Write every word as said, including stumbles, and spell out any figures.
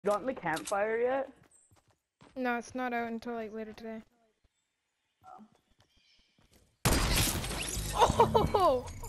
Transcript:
Gotten the campfire yet? No, it's not out until like later today. Oh!